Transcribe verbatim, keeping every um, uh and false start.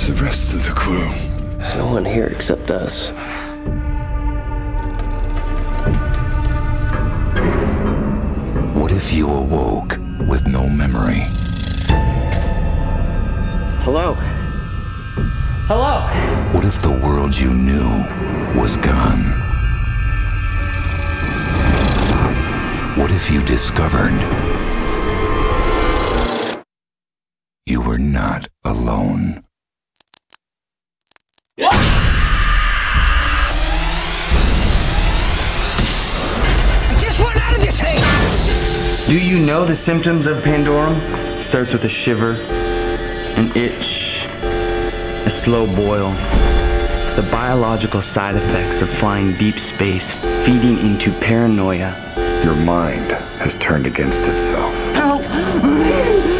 Where's the rest of the crew? There's no one here except us. What if you awoke with no memory? Hello? Hello? What if the world you knew was gone? What if you discovered you were not alone? I just want out of this thing! Do you know the symptoms of Pandorum? Starts with a shiver, an itch, a slow boil. The biological side effects of flying deep space, feeding into paranoia. Your mind has turned against itself. Help!